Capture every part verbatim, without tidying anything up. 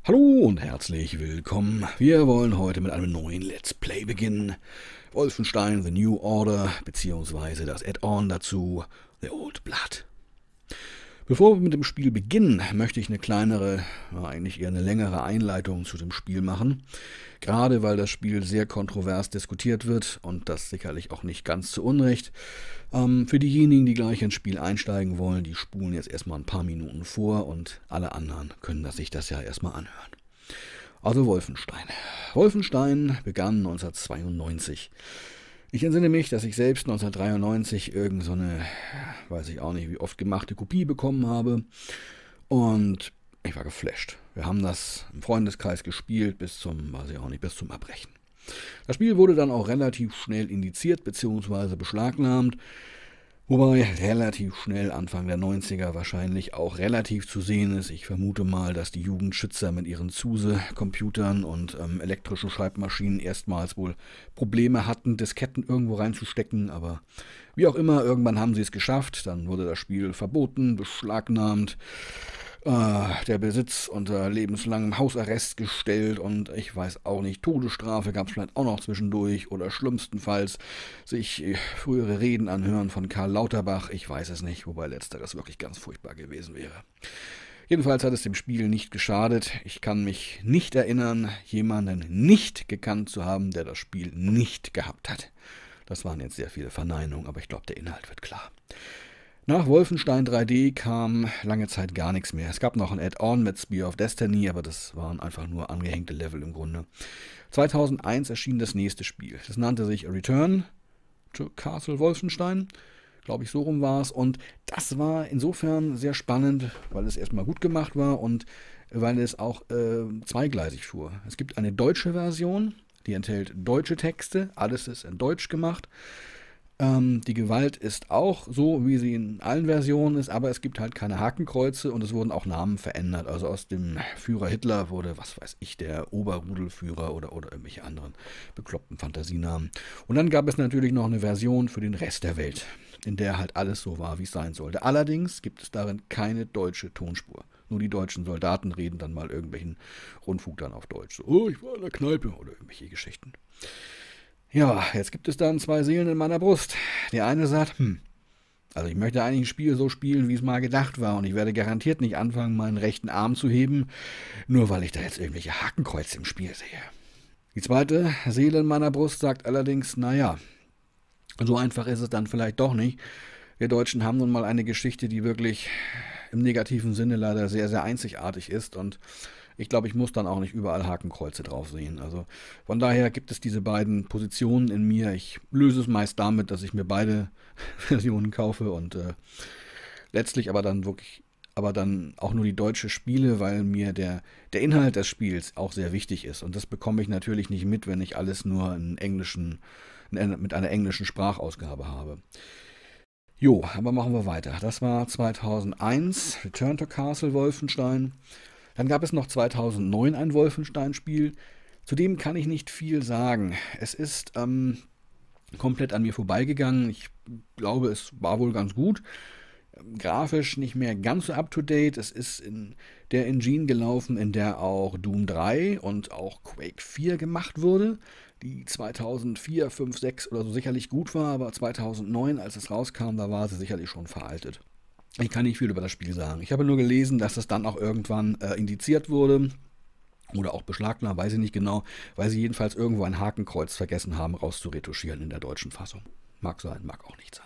Hallo und herzlich willkommen. Wir wollen heute mit einem neuen Let's Play beginnen. Wolfenstein The New Order beziehungsweise das Add-on dazu, The Old Blood. Bevor wir mit dem Spiel beginnen, möchte ich eine kleinere, eigentlich eher eine längere Einleitung zu dem Spiel machen. Gerade weil das Spiel sehr kontrovers diskutiert wird und das sicherlich auch nicht ganz zu Unrecht. Ähm, für diejenigen, die gleich ins Spiel einsteigen wollen, die spulen jetzt erstmal ein paar Minuten vor und alle anderen können das sich das ja erstmal anhören. Also Wolfenstein. Wolfenstein begann neunzehnhundertzweiundneunzig. Ich entsinne mich, dass ich selbst neunzehnhundertdreiundneunzig irgend so eine, weiß ich auch nicht wie oft gemachte Kopie bekommen habe und ich war geflasht. Wir haben das im Freundeskreis gespielt bis zum, weiß ich auch nicht, bis zum Erbrechen. Das Spiel wurde dann auch relativ schnell indiziert bzw. beschlagnahmt, wobei relativ schnell Anfang der neunziger wahrscheinlich auch relativ zu sehen ist. Ich vermute mal, dass die Jugendschützer mit ihren Zuse-Computern und ähm, elektrischen Schreibmaschinen erstmals wohl Probleme hatten, Disketten irgendwo reinzustecken, aber wie auch immer, irgendwann haben sie es geschafft, dann wurde das Spiel verboten, beschlagnahmt, äh, der Besitz unter lebenslangem Hausarrest gestellt und ich weiß auch nicht, Todesstrafe gab es vielleicht auch noch zwischendurch oder schlimmstenfalls sich frühere Reden anhören von Karl Lauterbach, ich weiß es nicht, wobei letzteres wirklich ganz furchtbar gewesen wäre. Jedenfalls hat es dem Spiel nicht geschadet. Ich kann mich nicht erinnern, jemanden nicht gekannt zu haben, der das Spiel nicht gehabt hat. Das waren jetzt sehr viele Verneinungen, aber ich glaube, der Inhalt wird klar. Nach Wolfenstein drei D kam lange Zeit gar nichts mehr. Es gab noch ein Add-on mit Spear of Destiny, aber das waren einfach nur angehängte Level im Grunde. zweitausendeins erschien das nächste Spiel. Das nannte sich Return to Castle Wolfenstein. Glaube ich, so rum war es. Und das war insofern sehr spannend, weil es erstmal gut gemacht war und weil es auch äh, zweigleisig fuhr. Es gibt eine deutsche Version, die enthält deutsche Texte. Alles ist in Deutsch gemacht. Ähm, die Gewalt ist auch so, wie sie in allen Versionen ist, aber es gibt halt keine Hakenkreuze und es wurden auch Namen verändert. Also aus dem Führer Hitler wurde, was weiß ich, der Oberrudelführer oder, oder irgendwelche anderen bekloppten Fantasienamen. Und dann gab es natürlich noch eine Version für den Rest der Welt, in der halt alles so war, wie es sein sollte. Allerdings gibt es darin keine deutsche Tonspur. Nur die deutschen Soldaten reden dann mal irgendwelchen Rundfunk dann auf Deutsch. So, oh, ich war in der Kneipe oder irgendwelche Geschichten. Ja, jetzt gibt es dann zwei Seelen in meiner Brust. Die eine sagt, hm, also ich möchte eigentlich ein Spiel so spielen, wie es mal gedacht war und ich werde garantiert nicht anfangen, meinen rechten Arm zu heben, nur weil ich da jetzt irgendwelche Hakenkreuze im Spiel sehe. Die zweite Seele in meiner Brust sagt allerdings, naja, so einfach ist es dann vielleicht doch nicht. Wir Deutschen haben nun mal eine Geschichte, die wirklich im negativen Sinne leider sehr, sehr einzigartig ist und ich glaube, ich muss dann auch nicht überall Hakenkreuze drauf sehen. Also von daher gibt es diese beiden Positionen in mir. Ich löse es meist damit, dass ich mir beide Versionen kaufe und äh, letztlich aber dann wirklich, aber dann auch nur die deutsche spiele, weil mir der, der Inhalt des Spiels auch sehr wichtig ist. Und das bekomme ich natürlich nicht mit, wenn ich alles nur in englischen, in, mit einer englischen Sprachausgabe habe. Jo, aber machen wir weiter. Das war zweitausendeins, Return to Castle Wolfenstein. Dann gab es noch zweitausendneun ein Wolfenstein-Spiel. Zu dem kann ich nicht viel sagen. Es ist ähm, komplett an mir vorbeigegangen. Ich glaube, es war wohl ganz gut. Grafisch nicht mehr ganz so up-to-date. Es ist in der Engine gelaufen, in der auch Doom drei und auch Quake vier gemacht wurde, die zweitausendvier, fünf, sechs oder so sicherlich gut war, aber zweitausendneun, als es rauskam, da war sie sicherlich schon veraltet. Ich kann nicht viel über das Spiel sagen. Ich habe nur gelesen, dass es dann auch irgendwann äh, indiziert wurde oder auch beschlagnahmt, weiß ich nicht genau, weil sie jedenfalls irgendwo ein Hakenkreuz vergessen haben, rauszuretuschieren in der deutschen Fassung. Mag sein, mag auch nicht sein.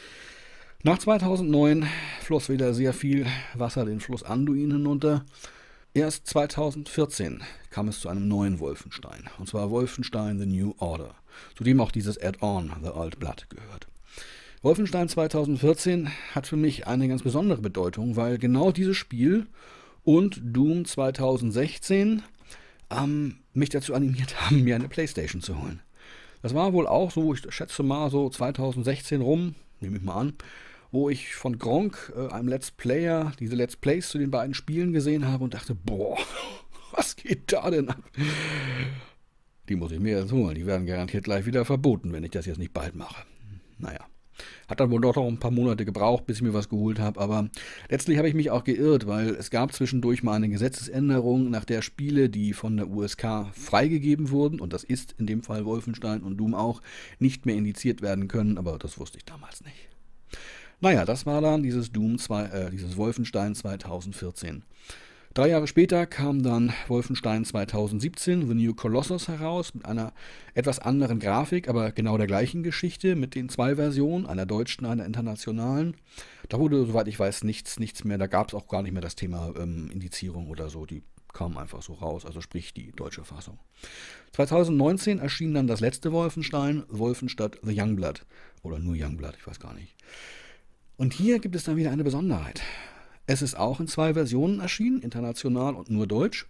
Nach zweitausendneun floss wieder sehr viel Wasser den Fluss Anduin hinunter. Erst zweitausendvierzehn kam es zu einem neuen Wolfenstein, und zwar Wolfenstein The New Order, zu dem auch dieses Add-on The Old Blood gehört. Wolfenstein zweitausendvierzehn hat für mich eine ganz besondere Bedeutung, weil genau dieses Spiel und Doom zweitausendsechzehn ähm, mich dazu animiert haben, mir eine Playstation zu holen. Das war wohl auch so, ich schätze mal so zweitausendsechzehn rum, nehme ich mal an, wo ich von Gronkh, äh, einem Let's Player, diese Let's Plays zu den beiden Spielen gesehen habe und dachte, boah, was geht da denn ab? Die muss ich mir jetzt holen, die werden garantiert gleich wieder verboten, wenn ich das jetzt nicht bald mache. Naja. Hat dann wohl doch noch ein paar Monate gebraucht, bis ich mir was geholt habe, aber letztlich habe ich mich auch geirrt, weil es gab zwischendurch mal eine Gesetzesänderung, nach der Spiele, die von der U S K freigegeben wurden, und das ist in dem Fall Wolfenstein und Doom auch, nicht mehr indiziert werden können, aber das wusste ich damals nicht. Naja, das war dann dieses Doom zwei, äh, dieses Wolfenstein zweitausendvierzehn. Drei Jahre später kam dann Wolfenstein zweitausendsiebzehn, The New Colossus, heraus, mit einer etwas anderen Grafik, aber genau der gleichen Geschichte, mit den zwei Versionen, einer deutschen, einer internationalen. Da wurde, soweit ich weiß, nichts, nichts mehr, da gab es auch gar nicht mehr das Thema ähm, Indizierung oder so, die kam einfach so raus, also sprich die deutsche Fassung. zweitausendneunzehn erschien dann das letzte Wolfenstein, Wolfenstein The Youngblood, oder nur Youngblood, ich weiß gar nicht. Und hier gibt es dann wieder eine Besonderheit. Es ist auch in zwei Versionen erschienen, international und nur deutsch.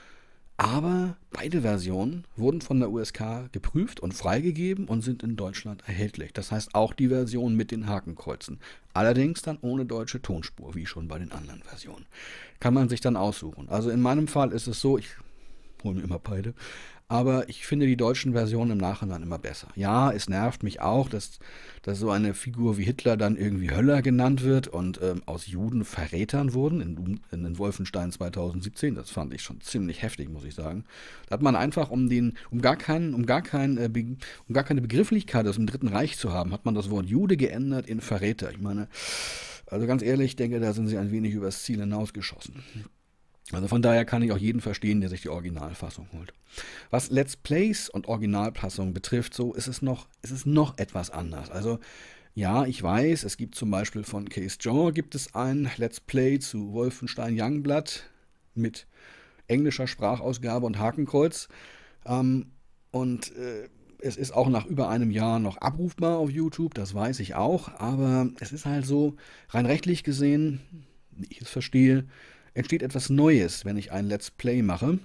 Aber beide Versionen wurden von der U S K geprüft und freigegeben und sind in Deutschland erhältlich. Das heißt auch die Version mit den Hakenkreuzen. Allerdings dann ohne deutsche Tonspur, wie schon bei den anderen Versionen. Kann man sich dann aussuchen. Also in meinem Fall ist es so, ich hole mir immer beide. Aber ich finde die deutschen Versionen im Nachhinein immer besser. Ja, es nervt mich auch, dass, dass so eine Figur wie Hitler dann irgendwie Höller genannt wird und ähm, aus Juden Verrätern wurden in, in, in Wolfenstein zweitausendsiebzehn. Das fand ich schon ziemlich heftig, muss ich sagen. Da hat man einfach, um den, um gar keinen, um gar kein, äh, Be, um gar keine Begrifflichkeit aus dem Dritten Reich zu haben, hat man das Wort Jude geändert in Verräter. Ich meine, also ganz ehrlich, ich denke, da sind sie ein wenig übers Ziel hinausgeschossen. Also von daher kann ich auch jeden verstehen, der sich die Originalfassung holt. Was Let's Plays und Originalfassung betrifft, so ist es noch, ist es noch etwas anders. Also ja, ich weiß, es gibt zum Beispiel von Case Joe gibt es ein Let's Play zu Wolfenstein Youngblood mit englischer Sprachausgabe und Hakenkreuz. Ähm, und äh, es ist auch nach über einem Jahr noch abrufbar auf YouTube, das weiß ich auch. Aber es ist halt so, rein rechtlich gesehen, wie ich es verstehe, entsteht etwas Neues, wenn ich ein Let's Play mache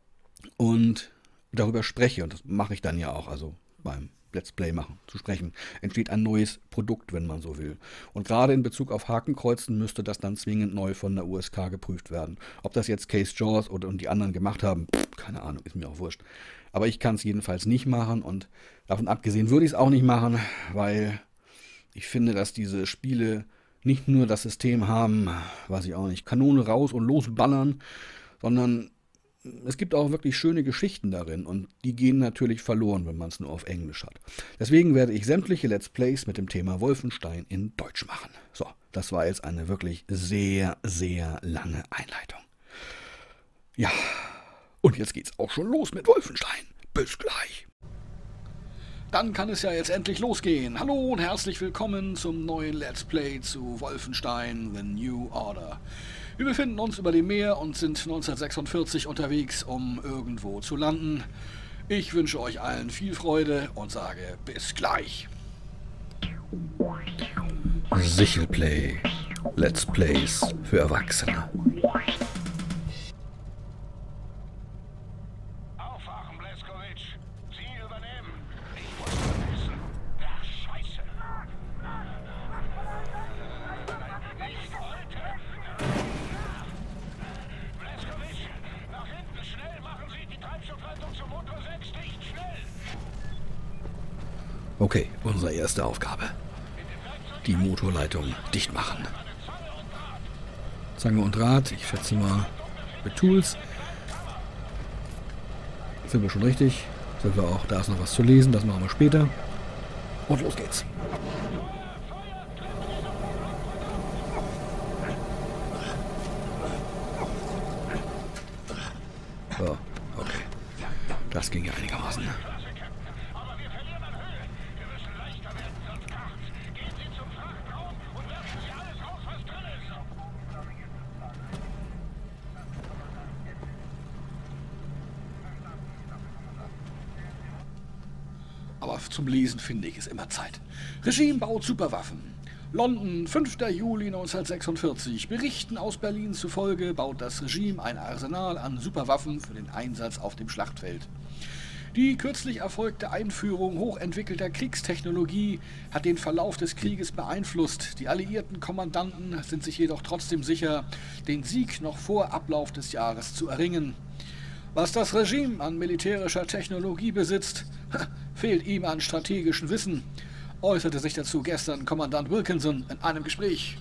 und darüber spreche. Und das mache ich dann ja auch, also beim Let's Play machen, zu sprechen. Entsteht ein neues Produkt, wenn man so will. Und gerade in Bezug auf Hakenkreuzen müsste das dann zwingend neu von der U S K geprüft werden. Ob das jetzt Case Jaws oder und die anderen gemacht haben, pff, keine Ahnung, ist mir auch wurscht. Aber ich kann es jedenfalls nicht machen und davon abgesehen würde ich es auch nicht machen, weil ich finde, dass diese Spiele nicht nur das System haben, weiß ich auch nicht, Kanone raus und losballern, sondern es gibt auch wirklich schöne Geschichten darin und die gehen natürlich verloren, wenn man es nur auf Englisch hat. Deswegen werde ich sämtliche Let's Plays mit dem Thema Wolfenstein in Deutsch machen. So, das war jetzt eine wirklich sehr, sehr lange Einleitung. Ja, und jetzt geht's auch schon los mit Wolfenstein. Bis gleich. Dann kann es ja jetzt endlich losgehen. Hallo und herzlich willkommen zum neuen Let's Play zu Wolfenstein The New Order. Wir befinden uns über dem Meer und sind neunzehnhundertsechsundvierzig unterwegs, um irgendwo zu landen. Ich wünsche euch allen viel Freude und sage bis gleich. Sichelplay. Let's Plays für Erwachsene. Okay, unsere erste Aufgabe. Die Motorleitung dicht machen. Zange und Draht, ich schätze mal mit Tools. Sind wir schon richtig? Sind wir auch, da ist noch was zu lesen, das machen wir später. Und los geht's. So, okay. Das ging ja einigermaßen. Aber zum Lesen finde ich es immer Zeit. Regime baut Superwaffen. London, fünfter Juli neunzehnhundertsechsundvierzig. Berichten aus Berlin zufolge baut das Regime ein Arsenal an Superwaffen für den Einsatz auf dem Schlachtfeld. Die kürzlich erfolgte Einführung hochentwickelter Kriegstechnologie hat den Verlauf des Krieges beeinflusst. Die alliierten Kommandanten sind sich jedoch trotzdem sicher, den Sieg noch vor Ablauf des Jahres zu erringen. Was das Regime an militärischer Technologie besitzt, fehlt ihm an strategischem Wissen. äußerte sich dazu gestern Kommandant Wilkinson in einem Gespräch.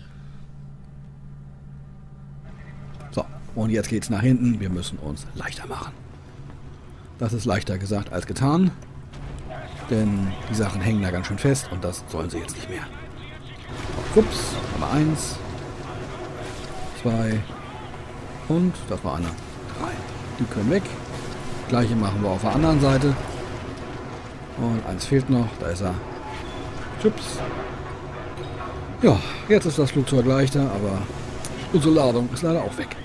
So, und jetzt geht's nach hinten. Wir müssen uns leichter machen. Das ist leichter gesagt als getan. Denn die Sachen hängen da ganz schön fest und das sollen sie jetzt nicht mehr. Ups, Nummer eins, zwei und das war einer. Drei. Die können weg. Gleiche machen wir auf der anderen Seite. Und eins fehlt noch. Da ist er. Ups. Ja, jetzt ist das Flugzeug leichter, aber unsere Ladung ist leider auch weg.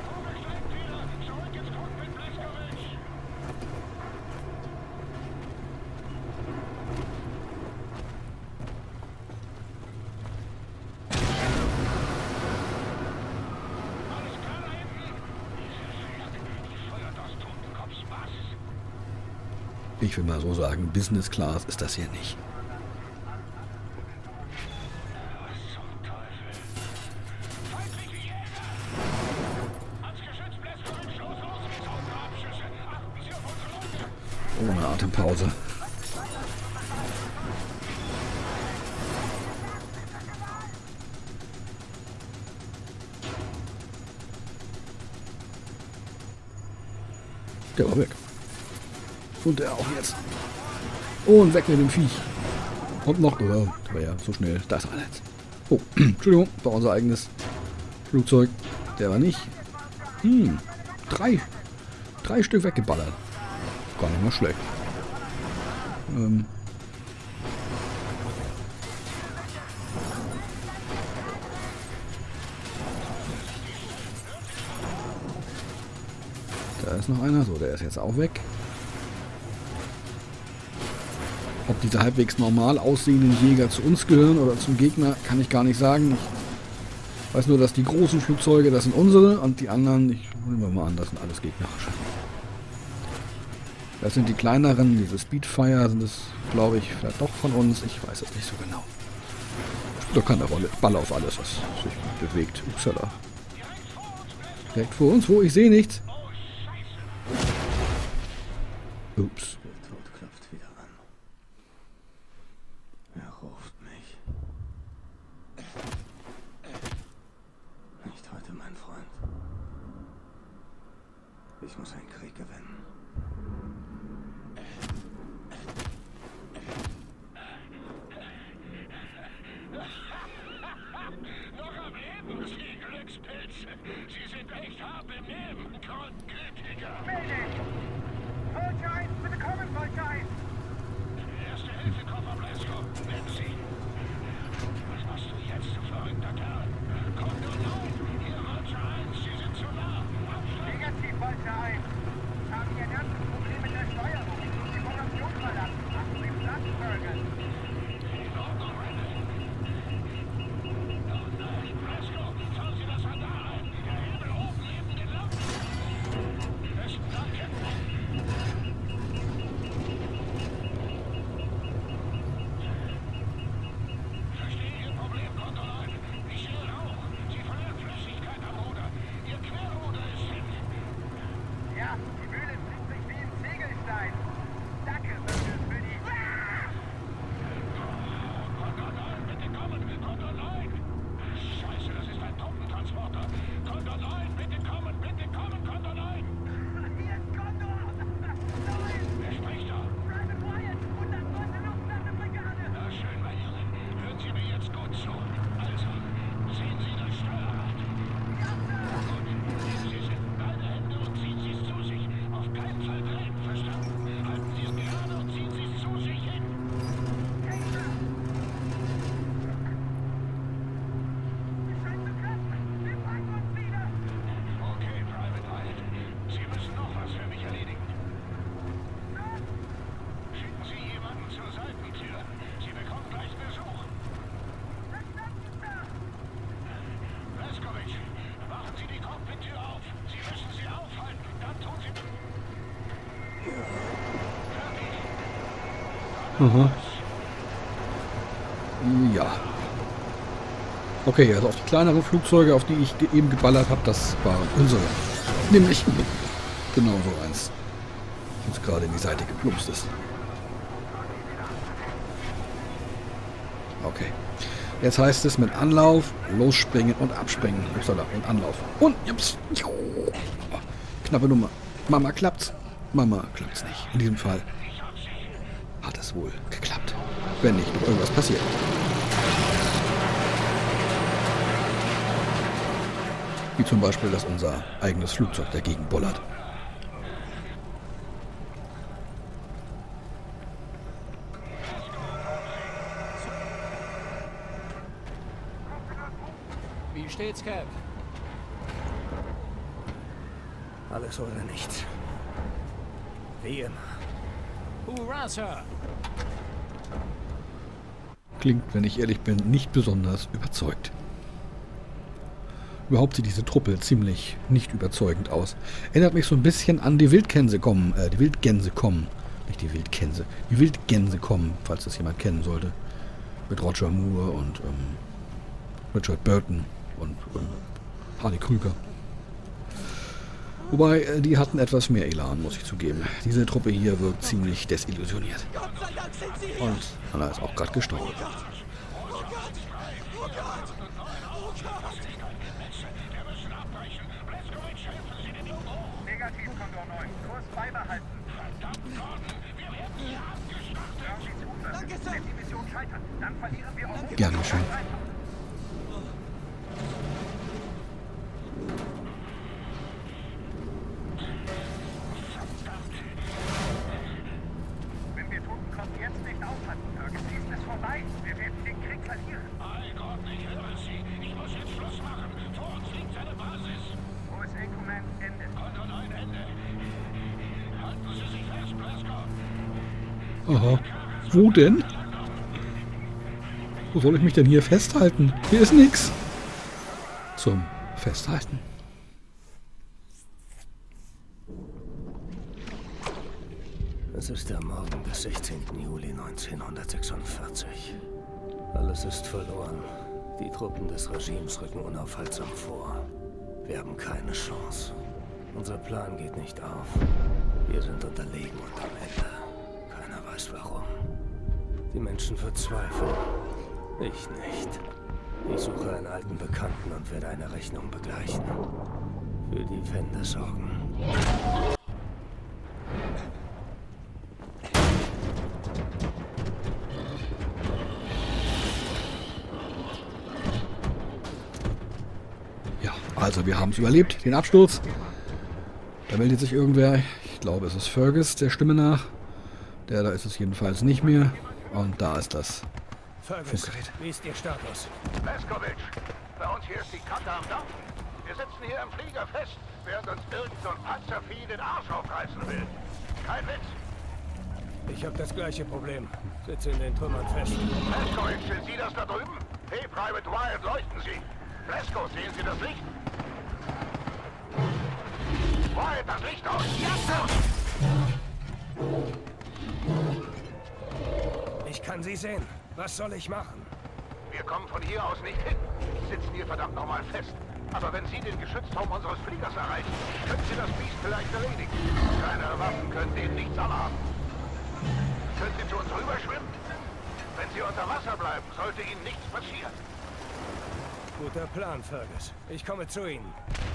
Ich will mal so sagen, Business Class ist das hier nicht. Ohne Atempause. Der war weg. Und der auch jetzt. Und weg mit dem Viech. Kommt noch, oder? Das war ja so schnell. Da ist er jetzt. Oh, Entschuldigung, war unser eigenes Flugzeug. Der war nicht. Hm, drei. Drei Stück weggeballert. Gar nicht mal schlecht. Ähm. Da ist noch einer. So, der ist jetzt auch weg. Ob diese halbwegs normal aussehenden Jäger zu uns gehören oder zum Gegner, kann ich gar nicht sagen. Ich weiß nur, dass die großen Flugzeuge, das sind unsere und die anderen, ich nehmen wir mal an, das sind alles gegnerische. Das sind die kleineren, diese Speedfire, sind es, glaube ich, vielleicht doch von uns. Ich weiß es nicht so genau. Spielt doch keine Rolle. Ich baller auf alles, was sich bewegt. Upsala. Direkt vor uns, wo? Ich sehe nichts. Ups. Der Tod klopft wieder an. Er ruft mich. Nicht heute, mein Freund. Ich muss einen Krieg gewinnen. Noch am Leben, Sie Glückspilze. Sie sind echt hart im Nehmen, Grundgütiger. Soldier eins, bitte kommen, Soldier eins! Erste Hilfe, Koffer, Blasco. Nimm sie. Was machst du jetzt, du verrückter Kerl? Komm nur rein. Hier, Soldier eins, Sie sind zu nah. Negativ, Soldier eins. Haben hier ein ernstes Problem mit der Steuerung. Die Formation verlassen. Machen Sie Platz, Bergen. In Ordnung, Randall. Oh nein, Blasco, fahren Sie das Radar ein. Der Himmel oben neben den Lampen. Besten Dank, Captain. Aha. Ja. Okay, also auf die kleineren Flugzeuge, auf die ich eben geballert habe, das waren unsere. Nämlich genau so eins. Das gerade in die Seite geplumpst ist. Okay. Jetzt heißt es mit Anlauf, losspringen und abspringen. Upsala, und Anlauf. Und, jups. Knappe Nummer. Mama, klappt's? Mama, klappt's nicht. In diesem Fall hat es wohl geklappt. Wenn nicht noch irgendwas passiert. Wie zum Beispiel, dass unser eigenes Flugzeug dagegen bollert. Wie steht's, Cap? Alles oder nichts. Wie immer. Hurra, Sir! Klingt, wenn ich ehrlich bin, nicht besonders überzeugt. Überhaupt sieht diese Truppe ziemlich nicht überzeugend aus. Erinnert mich so ein bisschen an die Wildgänse kommen, äh, die Wildgänse kommen. Nicht die Wildgänse, die Wildgänse kommen, falls das jemand kennen sollte. Mit Roger Moore und ähm, Richard Burton und ähm, Hardy Krüger. Wobei, äh, die hatten etwas mehr Elan, muss ich zugeben. Diese Truppe hier wirkt ziemlich desillusioniert. Und Anna ist auch gerade gestorben. Negativ, Kondor neun. Kurs beibehalten. Hören Sie zu, Fergus. Wenn die Mission scheitert, dann verlieren wir uns. Gern geschehen. Wenn wir Totenkopf jetzt nicht aufhalten, Fergus, ist es vorbei. Wir werden den Krieg verlieren. Mein Gott, ich höre Sie. Ich muss jetzt Schluss machen. Vor uns liegt seine Basis. U S A Command, Ende. Kondor neun, Ende. Halten Sie sich fest, Glasgow. Aha. Wo denn? Wo soll ich mich denn hier festhalten? Hier ist nichts. Zum Festhalten. Es ist der Morgen des sechzehnten Juli neunzehnhundertsechsundvierzig. Alles ist verloren. Die Truppen des Regimes rücken unaufhaltsam vor. Wir haben keine Chance. Unser Plan geht nicht auf. Wir sind unterlegen und am Ende. Keiner weiß warum. Die Menschen verzweifeln. Ich nicht. Ich suche einen alten Bekannten und werde eine Rechnung begleichen. Für die Wende sorgen. Ja, also wir haben es überlebt, den Absturz. Da meldet sich irgendwer. Ich glaube, es ist Fergus, der Stimme nach. Der da ist es jedenfalls nicht mehr. Und da ist das Fergus, Funkgerät. wie ist Ihr Status? Leskovic, bei uns hier ist die Kante am Dampfen. Wir sitzen hier im Flieger fest, während uns irgend so ein Panzervieh den Arsch aufreißen will. Kein Witz. Ich habe das gleiche Problem. Sitze in den Trümmern fest. Leskovic, sind Sie das da drüben? Hey, Private Wyatt, leuchten Sie. Lesko, sehen Sie das Licht? Wyatt, das Licht aus! Ja, Sir! Ich kann Sie sehen. Was soll ich machen? Wir kommen von hier aus nicht hin. Sitzen hier verdammt nochmal fest. Aber wenn Sie den Geschützturm unseres Fliegers erreichen, können Sie das Biest vielleicht erledigen. Keine Waffen können denen nichts anhaben. Können Sie zu uns rüberschwimmen? Wenn Sie unter Wasser bleiben, sollte Ihnen nichts passieren. Guter Plan, Fergus. Ich komme zu Ihnen.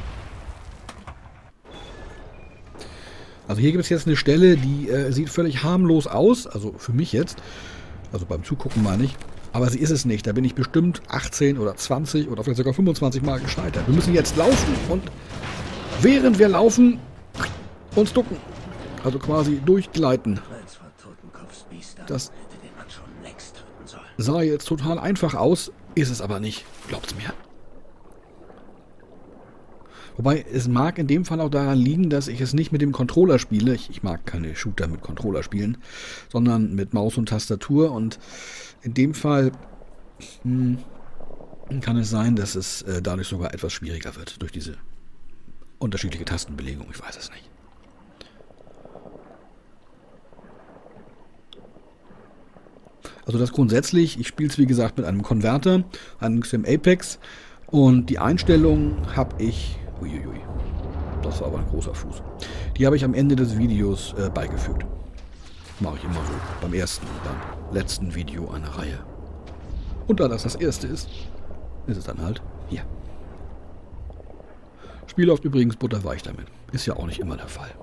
Also hier gibt es jetzt eine Stelle, die äh, sieht völlig harmlos aus. Also für mich jetzt. Also beim Zugucken meine ich. Aber sie ist es nicht. Da bin ich bestimmt achtzehn oder zwanzig oder vielleicht sogar fünfundzwanzig Mal gescheitert. Wir müssen jetzt laufen und während wir laufen uns ducken. Also quasi durchgleiten. Eins war Totenkopfs Biester. Das Hätte den Mann schon längst töten sollen. sah jetzt total einfach aus. Ist es aber nicht. Glaubt's mir. Wobei, es mag in dem Fall auch daran liegen, dass ich es nicht mit dem Controller spiele. Ich, ich mag keine Shooter mit Controller spielen, sondern mit Maus und Tastatur. Und in dem Fall hm, kann es sein, dass es äh, dadurch sogar etwas schwieriger wird. Durch diese unterschiedliche Tastenbelegung. Ich weiß es nicht. Also das grundsätzlich, ich spiele es wie gesagt mit einem Konverter, einem X M Apex. Und die Einstellungen habe ich... Uiuiui, das war aber ein großer Fuß. Die habe ich am Ende des Videos äh, beigefügt. Mache ich immer so. Beim ersten und beim letzten Video einer Reihe. Und da das das erste ist, ist es dann halt hier. Spiel läuft übrigens butterweich damit. Ist ja auch nicht immer der Fall.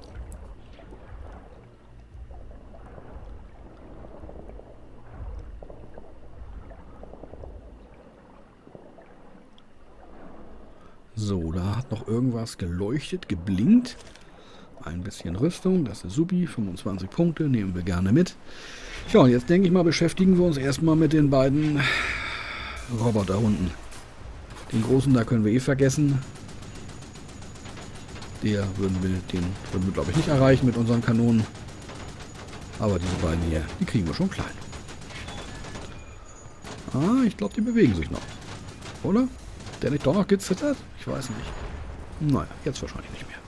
So, da hat noch irgendwas geleuchtet, geblinkt. Ein bisschen Rüstung, das ist supi. fünfundzwanzig Punkte, nehmen wir gerne mit. Ja, und jetzt denke ich mal, beschäftigen wir uns erstmal mit den beiden Roboterhunden. Den großen, da können wir eh vergessen. Der würden wir, den würden wir, glaube ich, nicht erreichen mit unseren Kanonen. Aber diese beiden hier, die kriegen wir schon klein. Ah, ich glaube, die bewegen sich noch. Oder? Der nicht doch noch gezittert? Ich weiß nicht. Naja, jetzt wahrscheinlich nicht mehr.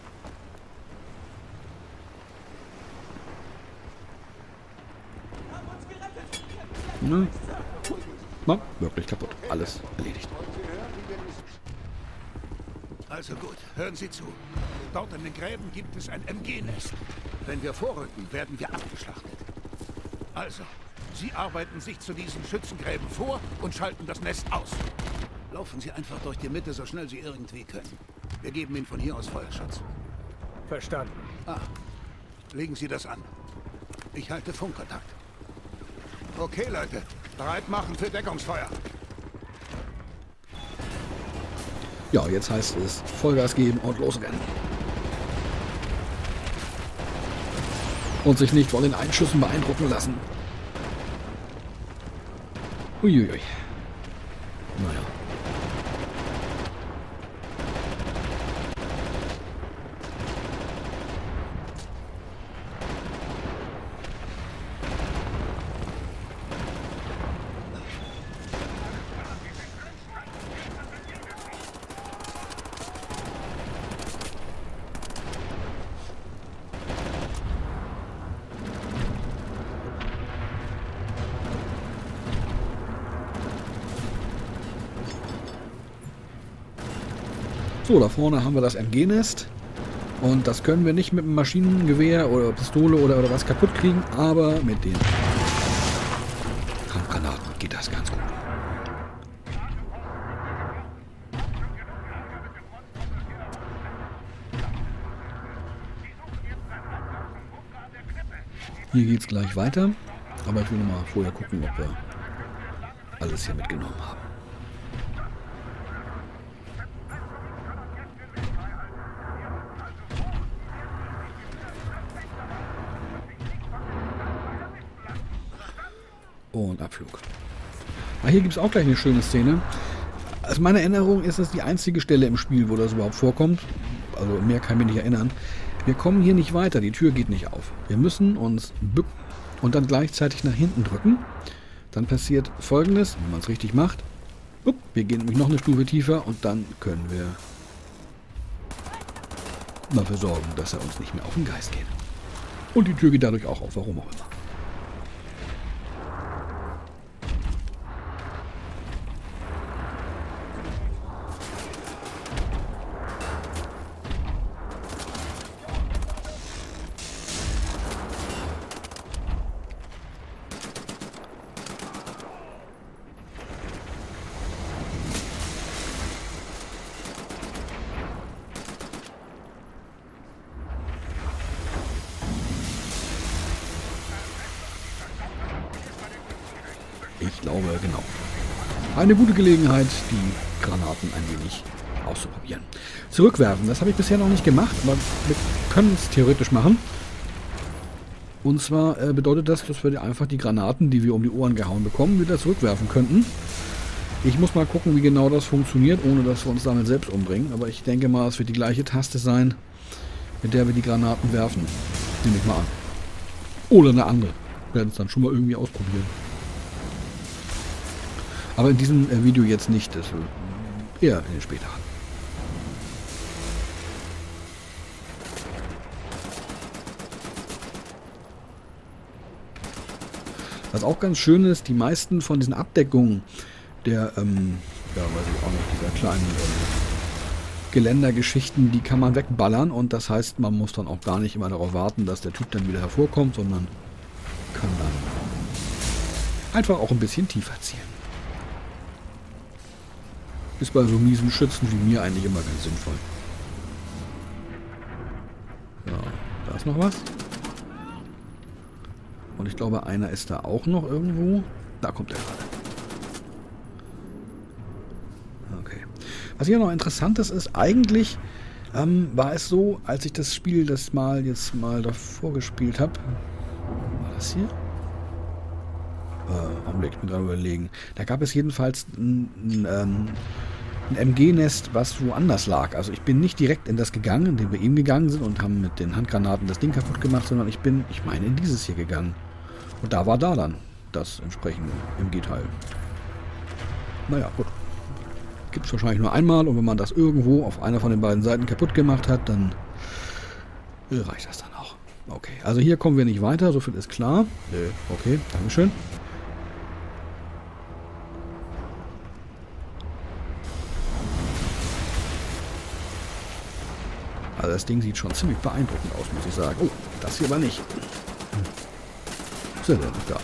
Na, na, wirklich kaputt. Alles erledigt. Also gut, hören Sie zu. Dort in den Gräben gibt es ein M G-Nest. Wenn wir vorrücken, werden wir abgeschlachtet. Also, Sie arbeiten sich zu diesen Schützengräben vor und schalten das Nest aus. Laufen Sie einfach durch die Mitte, so schnell Sie irgendwie können. Wir geben Ihnen von hier aus Feuerschutz. Verstanden. Ah, legen Sie das an. Ich halte Funkkontakt. Okay, Leute. Bereit machen für Deckungsfeuer. Ja, jetzt heißt es Vollgas geben und losrennen. Und sich nicht von den Einschüssen beeindrucken lassen. Uiuiui. Naja. So, da vorne haben wir das M G-Nest. Und das können wir nicht mit einem Maschinengewehr oder Pistole oder, oder was kaputt kriegen, aber mit den Handgranaten geht das ganz gut. Hier geht es gleich weiter, aber ich will noch mal vorher gucken, ob wir alles hier mitgenommen haben. Und Abflug. Ah, hier gibt es auch gleich eine schöne Szene. Aus meiner Erinnerung ist es die einzige Stelle im Spiel, wo das überhaupt vorkommt. Also mehr kann ich mich nicht erinnern. Wir kommen hier nicht weiter, die Tür geht nicht auf. Wir müssen uns bücken und dann gleichzeitig nach hinten drücken. Dann passiert Folgendes, wenn man es richtig macht. Wir gehen nämlich noch eine Stufe tiefer und dann können wir dafür sorgen, dass er uns nicht mehr auf den Geist geht. Und die Tür geht dadurch auch auf, warum auch immer. Ich glaube, genau. Eine gute Gelegenheit, die Granaten ein wenig auszuprobieren. Zurückwerfen, das habe ich bisher noch nicht gemacht, aber wir können es theoretisch machen. Und zwar äh, bedeutet das, dass wir einfach die Granaten, die wir um die Ohren gehauen bekommen, wieder zurückwerfen könnten. Ich muss mal gucken, wie genau das funktioniert, ohne dass wir uns damit selbst umbringen. Aber ich denke mal, es wird die gleiche Taste sein, mit der wir die Granaten werfen. Nehme ich mal an. Oder eine andere. Wir werden es dann schon mal irgendwie ausprobieren. Aber in diesem äh, Video jetzt nicht, das wird eher in den späteren. Was auch ganz schön ist, die meisten von diesen Abdeckungen der, ähm, ja, weiß ich auch nicht, dieser kleinen ähm, Geländergeschichten, die kann man wegballern und das heißt, man muss dann auch gar nicht immer darauf warten, dass der Typ dann wieder hervorkommt, sondern kann dann einfach auch ein bisschen tiefer zielen. Ist bei so miesen Schützen wie mir eigentlich immer ganz sinnvoll. So, da ist noch was. Und ich glaube, einer ist da auch noch irgendwo. Da kommt er gerade. Okay. Was hier noch interessant ist, ist eigentlich ähm, war es so, als ich das Spiel das mal jetzt mal davor gespielt habe. War das hier? Äh, Augenblick, ich bin gerade überlegen. Da gab es jedenfalls ein, ein, ähm, ein M G-Nest, was woanders lag. Also ich bin nicht direkt in das gegangen, in dem wir eben gegangen sind und haben mit den Handgranaten das Ding kaputt gemacht, sondern ich bin, ich meine, in dieses hier gegangen. Und da war da dann das entsprechende M G-Teil. Naja, gut. Gibt es wahrscheinlich nur einmal und wenn man das irgendwo auf einer von den beiden Seiten kaputt gemacht hat, dann reicht das dann auch. Okay, also hier kommen wir nicht weiter, so viel ist klar. Okay, Dankeschön. Also das Ding sieht schon ziemlich beeindruckend aus, muss ich sagen. Oh, das hier aber nicht. Ist er denn nicht da?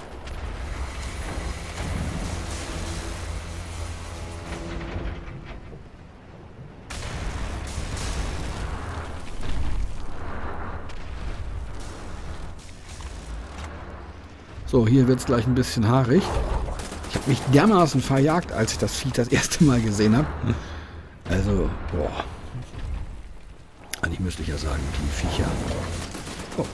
So, hier wird es gleich ein bisschen haarig. Ich habe mich dermaßen verjagt, als ich das Vieh das erste Mal gesehen habe. Also, boah. Eigentlich müsste ich ja sagen, die Viecher. Oh.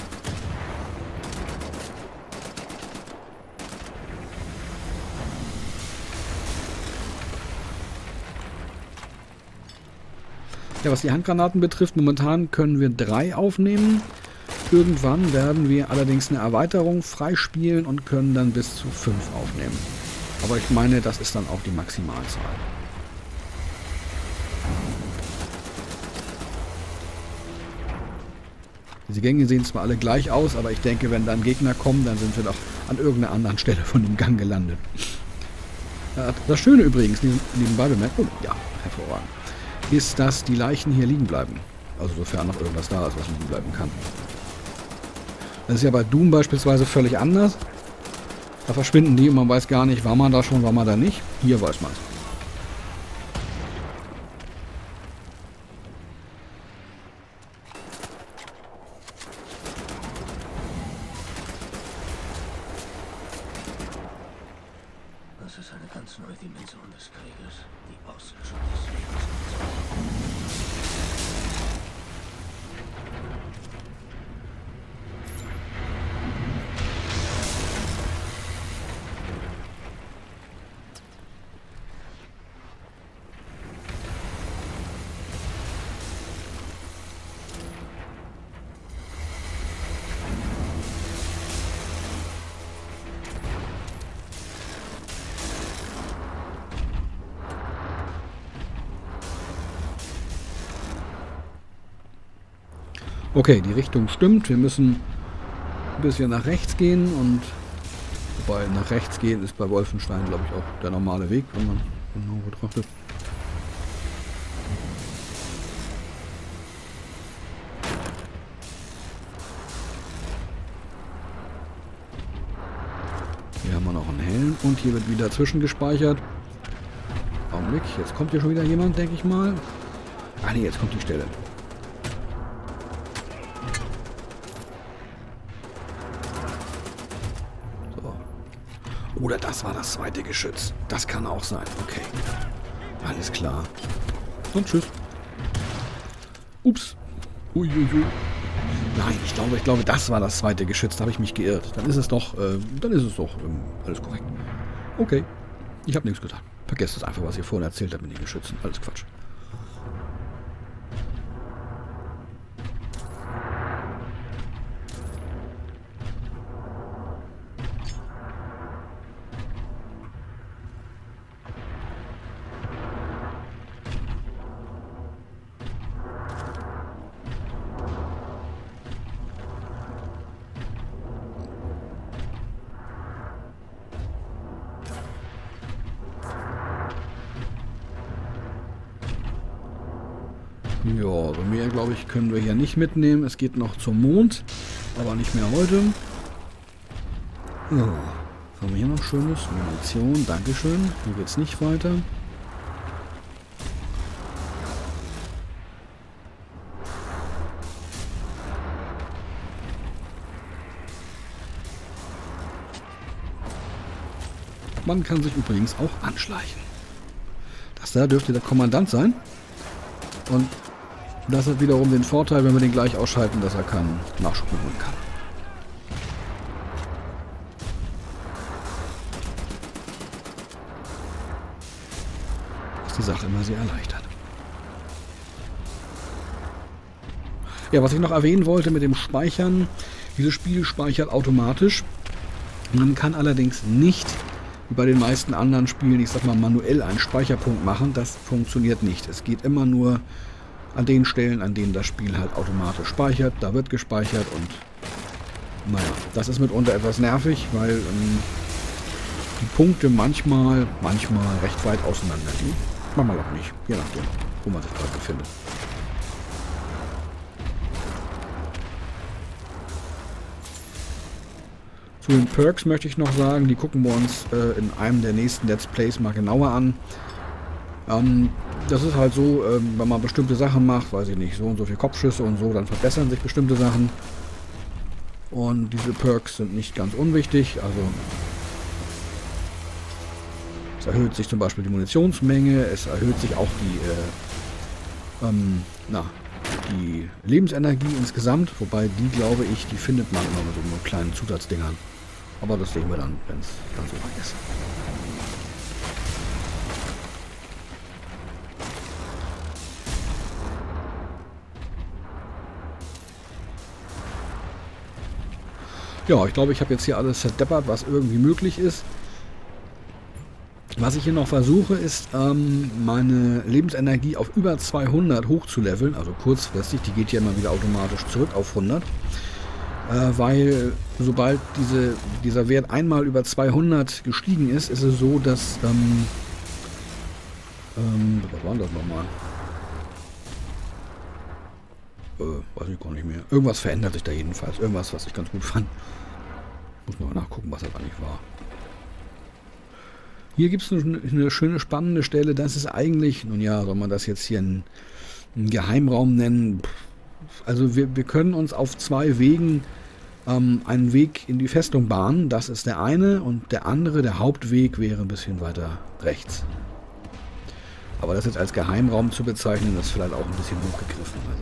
Ja, was die Handgranaten betrifft, momentan können wir drei aufnehmen. Irgendwann werden wir allerdings eine Erweiterung freispielen und können dann bis zu fünf aufnehmen. Aber ich meine, das ist dann auch die Maximalzahl. Diese Gänge sehen zwar alle gleich aus, aber ich denke, wenn dann Gegner kommen, dann sind wir doch an irgendeiner anderen Stelle von dem Gang gelandet. Das Schöne übrigens, nebenbei bemerkt, oh, ja, hervorragend, ist, dass die Leichen hier liegen bleiben. Also sofern noch irgendwas da ist, was liegen bleiben kann. Das ist ja bei Doom beispielsweise völlig anders. Da verschwinden die und man weiß gar nicht, war man da schon, war man da nicht. Hier weiß man es. Das ist eine ganz neue Dimension des Krieges, die Auslöschung des Lebens. Okay, die Richtung stimmt. Wir müssen ein bisschen nach rechts gehen und wobei nach rechts gehen ist bei Wolfenstein, glaube ich, auch der normale Weg, wenn man genau betrachtet. Hier haben wir noch einen Helm und hier wird wieder zwischengespeichert. Augenblick, jetzt kommt hier schon wieder jemand, denke ich mal. Ah ne, jetzt kommt die Stelle. Oder das war das zweite Geschütz. Das kann auch sein. Okay. Alles klar. Und tschüss. Ups. Uiuiui. Nein, ich glaube, ich glaube, das war das zweite Geschütz. Da habe ich mich geirrt. Dann ist es doch, äh, dann ist es doch ähm, alles korrekt. Okay. Ich habe nichts getan. Vergesst es einfach, was ihr vorhin erzählt habt mit den Geschützen. Alles Quatsch. Ja, bei mir, glaube ich, können wir hier nicht mitnehmen. Es geht noch zum Mond, aber nicht mehr heute. Ja, was haben wir hier noch Schönes? Munition, Dankeschön. Hier geht es nicht weiter. Man kann sich übrigens auch anschleichen. Das da dürfte der Kommandant sein. Und das hat wiederum den Vorteil, wenn wir den gleich ausschalten, dass er keinen Nachschub mehr holen kann. Was die Sache immer sehr erleichtert. Ja, was ich noch erwähnen wollte mit dem Speichern. Dieses Spiel speichert automatisch. Man kann allerdings nicht, wie bei den meisten anderen Spielen, ich sag mal, manuell einen Speicherpunkt machen. Das funktioniert nicht. Es geht immer nur an den Stellen, an denen das Spiel halt automatisch speichert. Da wird gespeichert und naja, das ist mitunter etwas nervig, weil ähm, die Punkte manchmal, manchmal recht weit auseinander liegen. Manchmal auch nicht, je nachdem, wo man sich gerade befindet. Zu den Perks möchte ich noch sagen, die gucken wir uns äh, in einem der nächsten Let's Plays mal genauer an. Ähm, das ist halt so, ähm, wenn man bestimmte Sachen macht, weiß ich nicht, so und so viele Kopfschüsse und so, dann verbessern sich bestimmte Sachen. Und diese Perks sind nicht ganz unwichtig, also es erhöht sich zum Beispiel die Munitionsmenge, es erhöht sich auch die, äh, ähm, na, die Lebensenergie insgesamt, wobei die, glaube ich, die findet man immer mit so einem kleinen Zusatzdingern. Aber das sehen wir dann, wenn es dann so weit ist. Ja, ich glaube, ich habe jetzt hier alles verdeppert, was irgendwie möglich ist. Was ich hier noch versuche, ist, ähm, meine Lebensenergie auf über zweihundert hochzuleveln, also kurzfristig, die geht ja immer wieder automatisch zurück auf hundert, äh, weil sobald diese, dieser Wert einmal über zweihundert gestiegen ist, ist es so, dass, ähm, ähm, was war das nochmal? Äh, weiß ich gar nicht mehr. Irgendwas verändert sich da jedenfalls, irgendwas, was ich ganz gut fand. Muss mal nachgucken, was das eigentlich war. Hier gibt es eine, eine schöne, spannende Stelle. Das ist eigentlich, nun ja, soll man das jetzt hier einen, einen Geheimraum nennen? Also wir, wir können uns auf zwei Wegen ähm, einen Weg in die Festung bahnen. Das ist der eine und der andere, der Hauptweg, wäre ein bisschen weiter rechts. Aber das jetzt als Geheimraum zu bezeichnen, ist vielleicht auch ein bisschen hochgegriffen. Also.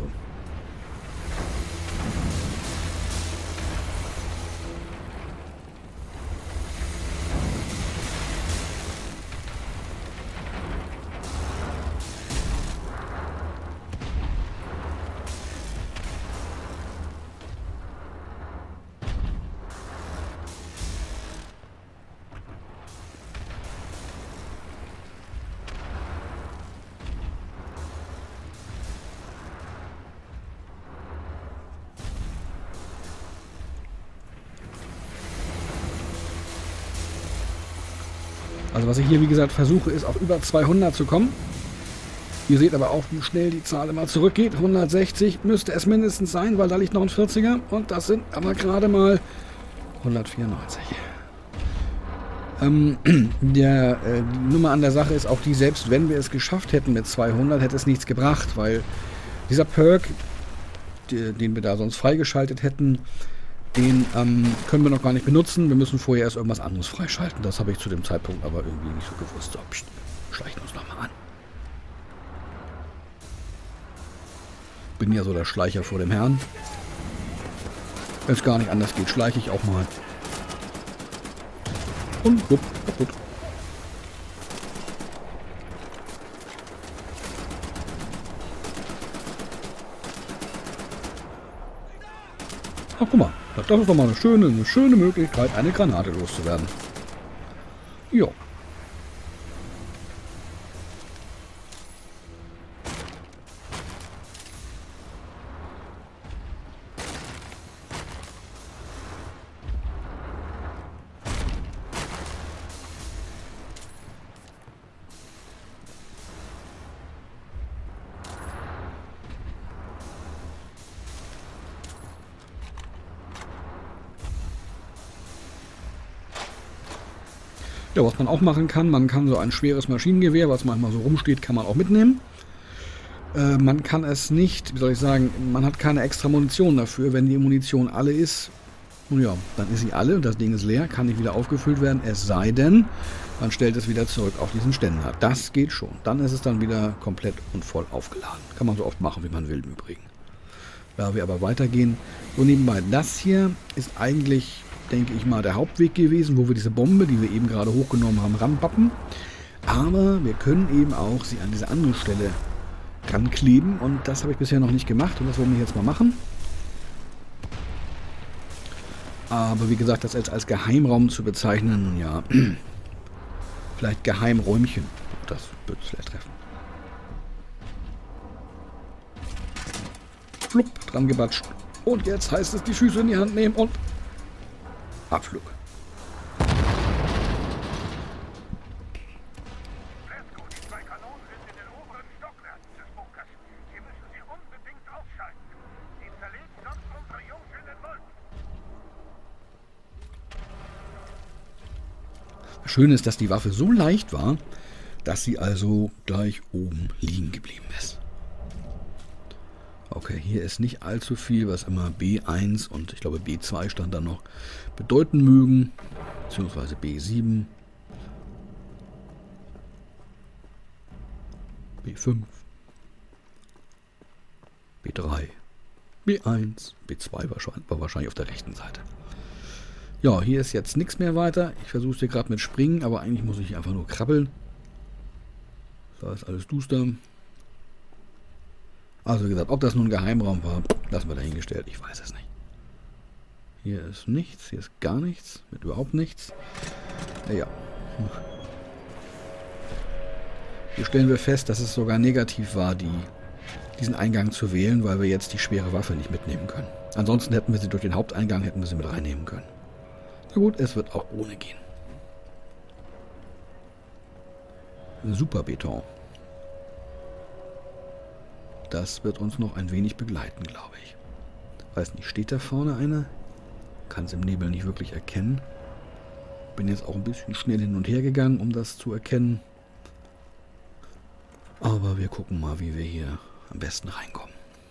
Also was ich hier, wie gesagt, versuche, ist auf über zweihundert zu kommen. Ihr seht aber auch, wie schnell die Zahl immer zurückgeht. hundertsechzig müsste es mindestens sein, weil da liegt noch ein vierziger. Und das sind aber gerade mal hundertvierundneunzig. Ähm, der, äh, die Nummer an der Sache ist auch die, selbst wenn wir es geschafft hätten mit zweihundert, hätte es nichts gebracht, weil dieser Perk, die, den wir da sonst freigeschaltet hätten, den ähm, können wir noch gar nicht benutzen. Wir müssen vorher erst irgendwas anderes freischalten. Das habe ich zu dem Zeitpunkt aber irgendwie nicht so gewusst. So, pst, schleichen uns nochmal an. Bin ja so der Schleicher vor dem Herrn. Wenn es gar nicht anders geht, schleiche ich auch mal. Und wupp, kaputt. Ach, guck mal. Das ist doch mal eine schöne, eine schöne Möglichkeit, eine Granate loszuwerden. Jo. Ja, was man auch machen kann, man kann so ein schweres Maschinengewehr, was manchmal so rumsteht, kann man auch mitnehmen. Äh, man kann es nicht, wie soll ich sagen, man hat keine extra Munition dafür. Wenn die Munition alle ist, Und ja, dann ist sie alle und das Ding ist leer, kann nicht wieder aufgefüllt werden, es sei denn, man stellt es wieder zurück auf diesen Ständer. Das geht schon. Dann ist es dann wieder komplett und voll aufgeladen. Kann man so oft machen, wie man will im Übrigen. Da wir aber weitergehen, so nebenbei, das hier ist eigentlich, denke ich mal, der Hauptweg gewesen, wo wir diese Bombe, die wir eben gerade hochgenommen haben, ranbappen. Aber wir können eben auch sie an diese andere Stelle rankleben und das habe ich bisher noch nicht gemacht und das wollen wir jetzt mal machen. Aber wie gesagt, das jetzt als Geheimraum zu bezeichnen, ja, vielleicht Geheimräumchen, das wird es vielleicht treffen. Flupp, dran gebatscht. Und jetzt heißt es, die Füße in die Hand nehmen und Abflug. Die zwei Kanonen sind in den oberen Stockwerken des Bunkers. Sie müssen sie unbedingt aufschalten. Sie zerlegen sonst unsere Jungs in den Wolken. Schön ist, dass die Waffe so leicht war, dass sie also gleich oben liegen geblieben ist. Okay, hier ist nicht allzu viel, was immer B eins und ich glaube B zwei stand da noch, bedeuten mögen, beziehungsweise B sieben, B fünf, B drei, B eins, B zwei wahrscheinlich, war wahrscheinlich auf der rechten Seite. Ja, hier ist jetzt nichts mehr weiter. Ich versuche es hier gerade mit Springen, aber eigentlich muss ich einfach nur krabbeln. Da ist alles duster. Also wie gesagt, ob das nun ein Geheimraum war, lassen wir dahingestellt. Ich weiß es nicht. Hier ist nichts, hier ist gar nichts, mit überhaupt nichts. Naja. Hier stellen wir fest, dass es sogar negativ war, die, diesen Eingang zu wählen, weil wir jetzt die schwere Waffe nicht mitnehmen können. Ansonsten hätten wir sie durch den Haupteingang hätten wir sie mit reinnehmen können. Na gut, es wird auch ohne gehen. Super Beton. Das wird uns noch ein wenig begleiten, glaube ich. Weiß nicht, steht da vorne einer? Kann es im Nebel nicht wirklich erkennen. Bin jetzt auch ein bisschen schnell hin und her gegangen, um das zu erkennen. Aber wir gucken mal, wie wir hier am besten reinkommen.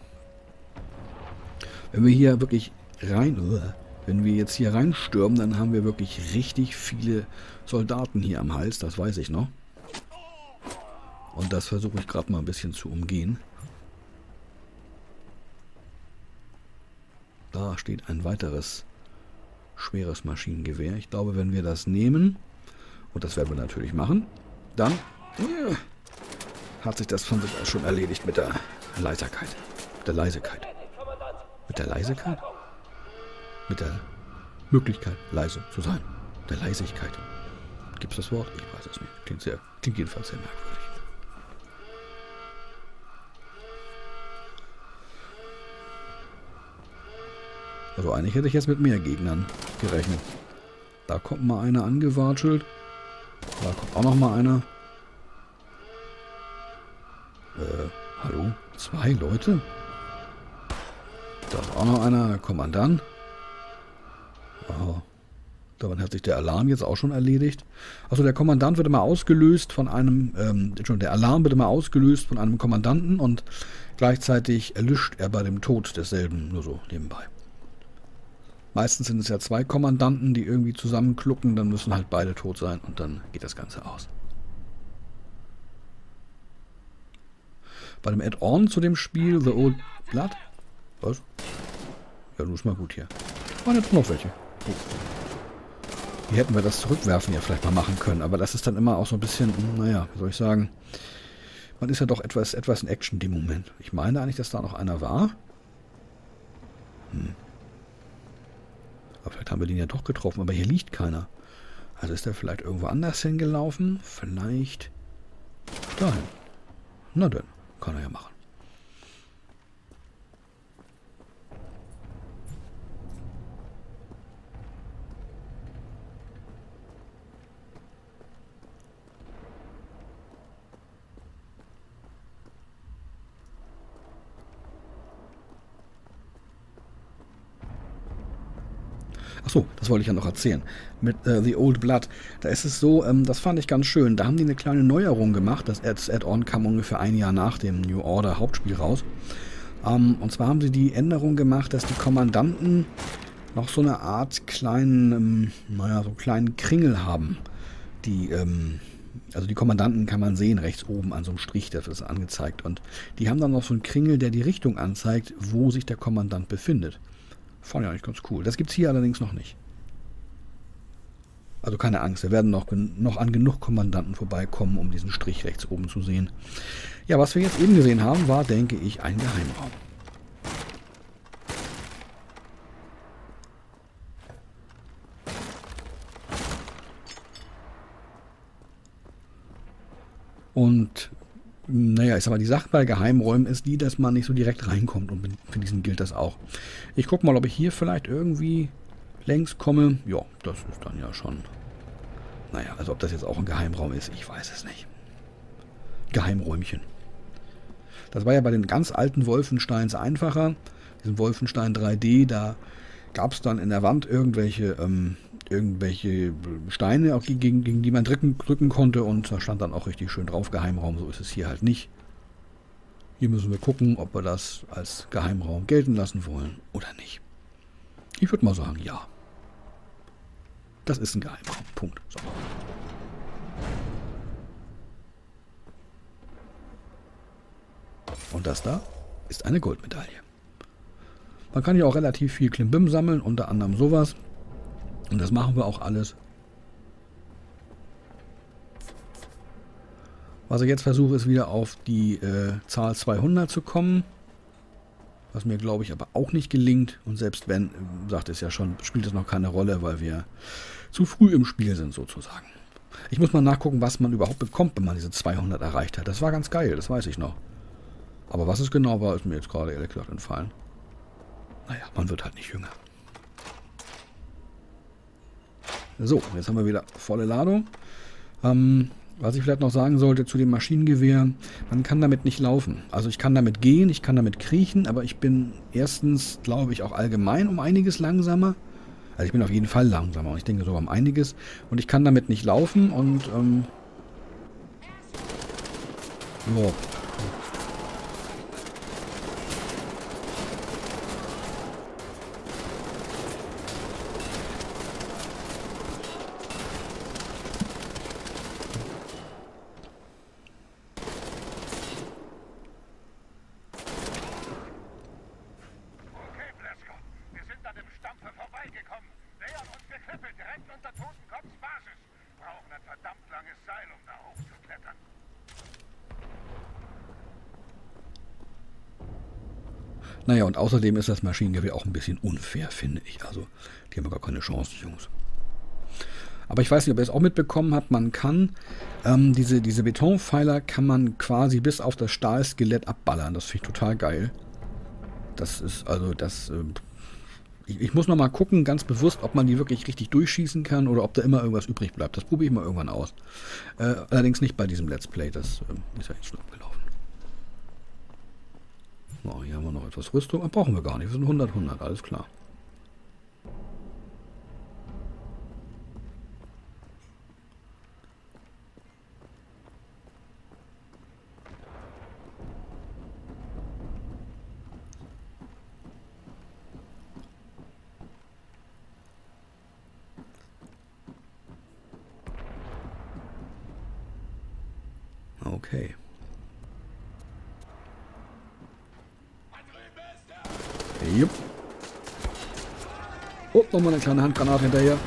Wenn wir hier wirklich rein... Wenn wir jetzt hier reinstürmen, dann haben wir wirklich richtig viele Soldaten hier am Hals. Das weiß ich noch. Und das versuche ich gerade mal ein bisschen zu umgehen. Da steht ein weiteres schweres Maschinengewehr. Ich glaube, wenn wir das nehmen, und das werden wir natürlich machen, dann ja, hat sich das von sich aus schon erledigt mit der Leisigkeit. Mit der Leisigkeit. Mit der Leisigkeit? Mit der Möglichkeit, leise zu sein. Der Leisigkeit. Gibt es das Wort? Ich weiß es nicht. Klingt, sehr, klingt jedenfalls sehr merkwürdig. Also eigentlich hätte ich jetzt mit mehr Gegnern gerechnet. Da kommt mal einer angewatschelt. Da kommt auch noch mal einer. Äh, hallo? Zwei Leute? Da ist auch noch einer, der Kommandant. Aha. Damit hat sich der Alarm jetzt auch schon erledigt. Also der Kommandant wird immer ausgelöst von einem, ähm, schon der Alarm wird immer ausgelöst von einem Kommandanten und gleichzeitig erlischt er bei dem Tod desselben, nur so nebenbei. Meistens sind es ja zwei Kommandanten, die irgendwie zusammenklucken, dann müssen halt beide tot sein und dann geht das Ganze aus. Bei dem Add-on zu dem Spiel, The Old Blood, was? Ja, nun ist mal gut hier. Waren jetzt noch welche. Oh. Hier hätten wir das Zurückwerfen ja vielleicht mal machen können, aber das ist dann immer auch so ein bisschen, naja, wie soll ich sagen, man ist ja doch etwas, etwas in Action in dem Moment. Ich meine eigentlich, dass da noch einer war. Hm. Aber vielleicht haben wir den ja doch getroffen, aber hier liegt keiner. Also ist er vielleicht irgendwo anders hingelaufen? Vielleicht dahin. Na dann, kann er ja machen. Achso, das wollte ich ja noch erzählen. Mit äh, The Old Blood. Da ist es so, ähm, das fand ich ganz schön. Da haben die eine kleine Neuerung gemacht. Das Add-on kam ungefähr ein Jahr nach dem New Order Hauptspiel raus. Ähm, und zwar haben sie die Änderung gemacht, dass die Kommandanten noch so eine Art kleinen, ähm, naja, so einen kleinen Kringel haben. Die, ähm, also die Kommandanten kann man sehen, rechts oben an so einem Strich, da wird das angezeigt. Und die haben dann noch so einen Kringel, der die Richtung anzeigt, wo sich der Kommandant befindet. Fand ich eigentlich ganz cool. Das gibt es hier allerdings noch nicht. Also keine Angst, wir werden noch, noch an genug Kommandanten vorbeikommen, um diesen Strich rechts oben zu sehen. Ja, was wir jetzt eben gesehen haben, war, denke ich, ein Geheimraum. Und naja, ich sag mal, die Sache bei Geheimräumen ist die, dass man nicht so direkt reinkommt. Und für diesen gilt das auch. Ich gucke mal, ob ich hier vielleicht irgendwie längs komme. Ja, das ist dann ja schon... Naja, also ob das jetzt auch ein Geheimraum ist, ich weiß es nicht. Geheimräumchen. Das war ja bei den ganz alten Wolfensteins einfacher. Diesen Wolfenstein drei D, da gab es dann in der Wand irgendwelche, ähm, irgendwelche Steine, auch gegen, gegen die man drücken, drücken konnte. Und da stand dann auch richtig schön drauf, Geheimraum. So ist es hier halt nicht. Hier müssen wir gucken, ob wir das als Geheimraum gelten lassen wollen oder nicht. Ich würde mal sagen, ja. Das ist ein Geheimraum. Punkt. So. Und das da ist eine Goldmedaille. Man kann ja auch relativ viel Klimbim sammeln, unter anderem sowas. Und das machen wir auch alles. Was ich jetzt versuche, ist wieder auf die äh, Zahl zweihundert zu kommen. Was mir, glaube ich, aber auch nicht gelingt. Und selbst wenn, sagt es ja schon, spielt es noch keine Rolle, weil wir zu früh im Spiel sind, sozusagen. Ich muss mal nachgucken, was man überhaupt bekommt, wenn man diese zweihundert erreicht hat. Das war ganz geil, das weiß ich noch. Aber was es genau war, ist mir jetzt gerade ehrlich gesagt entfallen. Naja, man wird halt nicht jünger. So, jetzt haben wir wieder volle Ladung. Ähm, was ich vielleicht noch sagen sollte zu dem Maschinengewehr, man kann damit nicht laufen. Also ich kann damit gehen, ich kann damit kriechen, aber ich bin erstens, glaube ich, auch allgemein um einiges langsamer. Also ich bin auf jeden Fall langsamer und ich denke sogar um einiges. Und ich kann damit nicht laufen und ähm, ja. Naja, und außerdem ist das Maschinengewehr auch ein bisschen unfair, finde ich. Also, die haben gar keine Chance, die Jungs. Aber ich weiß nicht, ob ihr es auch mitbekommen habt, man kann ähm, diese, diese Betonpfeiler kann man quasi bis auf das Stahlskelett abballern. Das finde ich total geil. Das ist also das... Äh, ich, ich muss noch mal gucken, ganz bewusst, ob man die wirklich richtig durchschießen kann oder ob da immer irgendwas übrig bleibt. Das probiere ich mal irgendwann aus. Äh, allerdings nicht bei diesem Let's Play, das äh, ist ja jetzt schon abgelaufen. So, hier haben wir noch etwas Rüstung. Ah, brauchen wir gar nicht. Wir sind hundert, hundert, alles klar. Okay. Jupp. Oh, nochmal eine kleine Handgranate hinterher.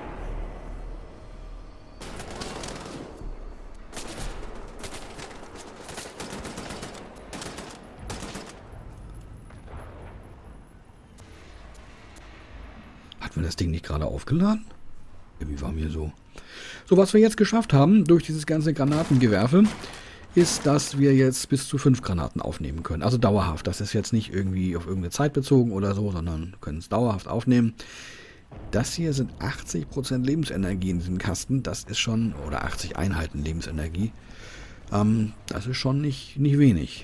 Hatten wir das Ding nicht gerade aufgeladen? Irgendwie war mir so. So, was wir jetzt geschafft haben, durch dieses ganze Granatengewerfe, ist, dass wir jetzt bis zu fünf Granaten aufnehmen können. Also dauerhaft. Das ist jetzt nicht irgendwie auf irgendeine Zeit bezogen oder so, sondern können es dauerhaft aufnehmen. Das hier sind achtzig Prozent Lebensenergie in diesem Kasten. Das ist schon, oder achtzig Einheiten Lebensenergie. Ähm, das ist schon nicht, nicht wenig.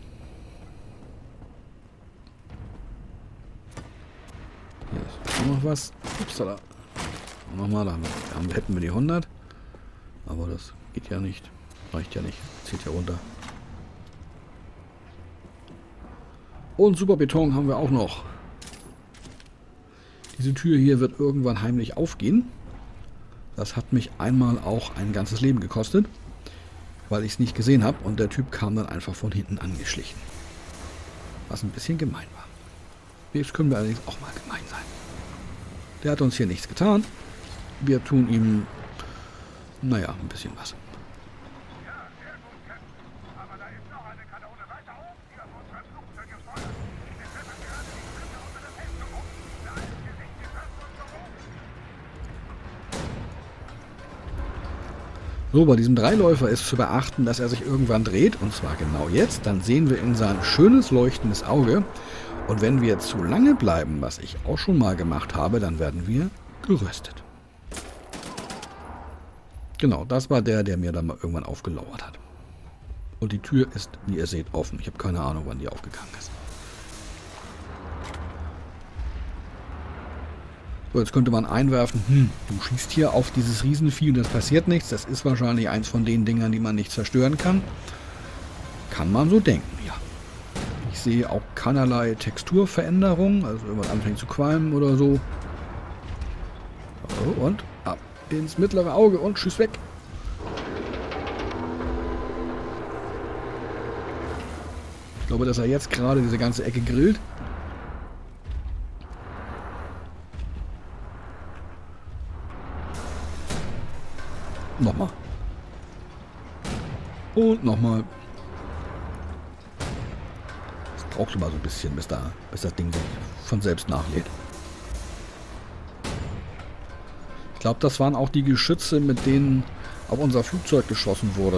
Hier ist noch was. Upsala. Nochmal, da haben, hätten wir die hundert. Aber das geht ja nicht. Reicht ja nicht. Zieht ja runter. Und Superbeton haben wir auch noch. Diese Tür hier wird irgendwann heimlich aufgehen. Das hat mich einmal auch ein ganzes Leben gekostet, weil ich es nicht gesehen habe und der Typ kam dann einfach von hinten angeschlichen. Was ein bisschen gemein war. Jetzt können wir allerdings auch mal gemein sein. Der hat uns hier nichts getan. Wir tun ihm, naja, ein bisschen was. So, bei diesem Dreiläufer ist zu beachten, dass er sich irgendwann dreht, und zwar genau jetzt. Dann sehen wir in sein schönes leuchtendes Auge. Und wenn wir zu lange bleiben, was ich auch schon mal gemacht habe, dann werden wir geröstet. Genau, das war der, der mir dann mal irgendwann aufgelauert hat. Und die Tür ist, wie ihr seht, offen. Ich habe keine Ahnung, wann die aufgegangen ist. So, jetzt könnte man einwerfen, hm, du schießt hier auf dieses Riesenvieh und es passiert nichts. Das ist wahrscheinlich eins von den Dingern, die man nicht zerstören kann. Kann man so denken, ja. Ich sehe auch keinerlei Texturveränderung, also wenn man anfängt zu qualmen oder so. So, und ab ins mittlere Auge und tschüss weg. Ich glaube, dass er jetzt gerade diese ganze Ecke grillt. Nochmal. Und nochmal. Es braucht immer so ein bisschen, bis, da, bis das Ding sich von selbst nachlädt. Ich glaube, das waren auch die Geschütze, mit denen auf unser Flugzeug geschossen wurde.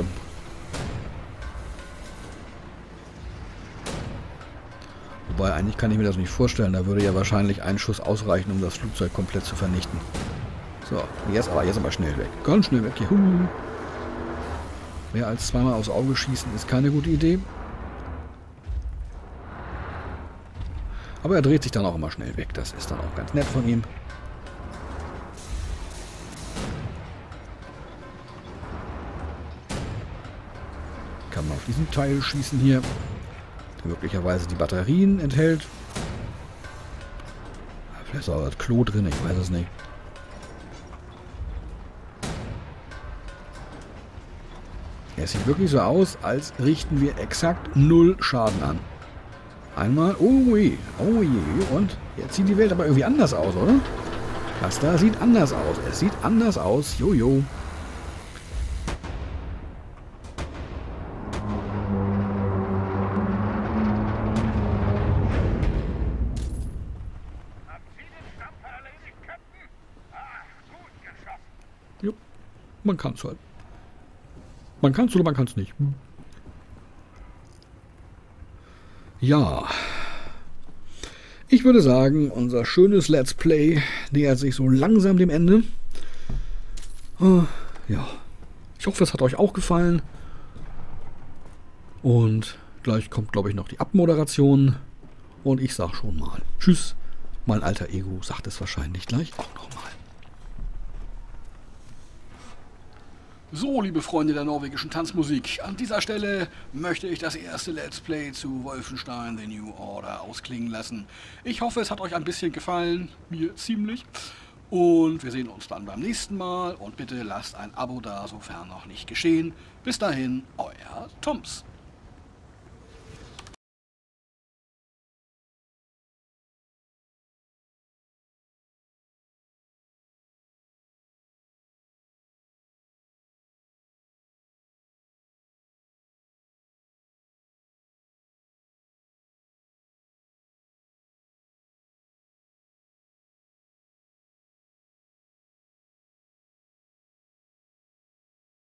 Wobei, eigentlich kann ich mir das nicht vorstellen. Da würde ja wahrscheinlich ein Schuss ausreichen, um das Flugzeug komplett zu vernichten. So, jetzt aber, jetzt aber schnell weg. Ganz schnell weg. Juhu. Mehr als zweimal aufs Auge schießen ist keine gute Idee. Aber er dreht sich dann auch immer schnell weg. Das ist dann auch ganz nett von ihm. Kann man auf diesen Teil schießen hier, der möglicherweise die Batterien enthält. Vielleicht ist auch das Klo drin, ich weiß es nicht. Es sieht wirklich so aus, als richten wir exakt null Schaden an. Einmal, oh je, oh je, und jetzt sieht die Welt aber irgendwie anders aus, oder? Das da sieht anders aus, es sieht anders aus, jojo. Jo, man kann es halt. Man kann es oder man kann es nicht. Ja. Ich würde sagen, unser schönes Let's Play nähert sich so langsam dem Ende. Uh, ja. Ich hoffe, es hat euch auch gefallen. Und gleich kommt, glaube ich, noch die Abmoderation. Und ich sage schon mal tschüss. Mein alter Ego sagt es wahrscheinlich gleich auch nochmal. So, liebe Freunde der norwegischen Tanzmusik, an dieser Stelle möchte ich das erste Let's Play zu Wolfenstein The New Order ausklingen lassen. Ich hoffe, es hat euch ein bisschen gefallen, mir ziemlich. Und wir sehen uns dann beim nächsten Mal und bitte lasst ein Abo da, sofern noch nicht geschehen. Bis dahin, euer Tums.